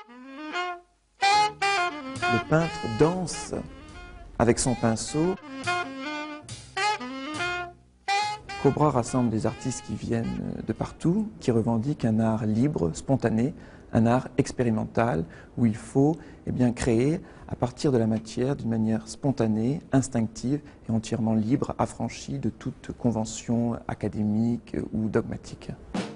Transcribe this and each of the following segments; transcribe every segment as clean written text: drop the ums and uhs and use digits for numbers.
Le peintre danse avec son pinceau. Cobra rassemble des artistes qui viennent de partout, qui revendiquent un art libre, spontané, un art expérimental, où il faut créer à partir de la matière d'une manière spontanée, instinctive et entièrement libre, affranchie de toute convention académique ou dogmatique.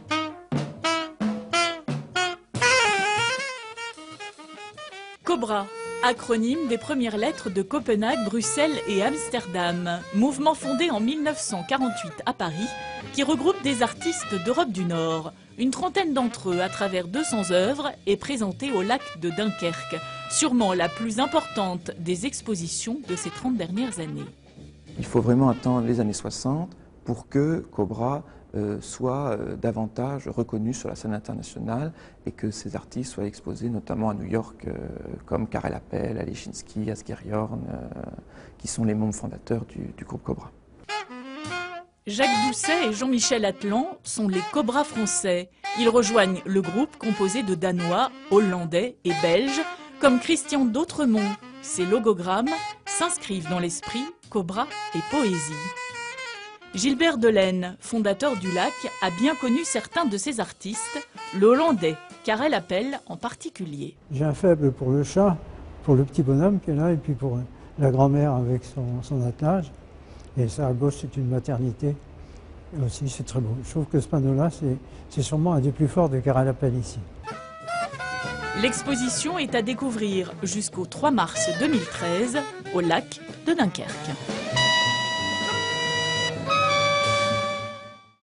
Cobra, acronyme des premières lettres de Copenhague, Bruxelles et Amsterdam. Mouvement fondé en 1948 à Paris, qui regroupe des artistes d'Europe du Nord. Une trentaine d'entre eux, à travers 200 œuvres, est présentée au lac de Dunkerque. Sûrement la plus importante des expositions de ces 30 dernières années. Il faut vraiment attendre les années 60 pour que Cobra soit davantage reconnu sur la scène internationale et que ces artistes soient exposés notamment à New York comme Karel Appel, Alechinsky, Asger-Jorn, qui sont les membres fondateurs du groupe Cobra. Jacques Doucet et Jean-Michel Atlan sont les Cobra français. Ils rejoignent le groupe composé de Danois, Hollandais et Belges, comme Christian d'Autremont. Ces logogrammes s'inscrivent dans l'esprit Cobra et poésie. Gilbert Delaine, fondateur du lac, a bien connu certains de ses artistes, le Hollandais, Karel Appel en particulier. J'ai un faible pour le chat, pour le petit bonhomme qui est là, et puis pour la grand-mère avec son attelage. Et ça, à gauche, c'est une maternité. Et aussi, c'est très beau. Je trouve que ce panneau-là, c'est sûrement un des plus forts de Karel Appel ici. L'exposition est à découvrir jusqu'au 3 mars 2013 au lac de Dunkerque.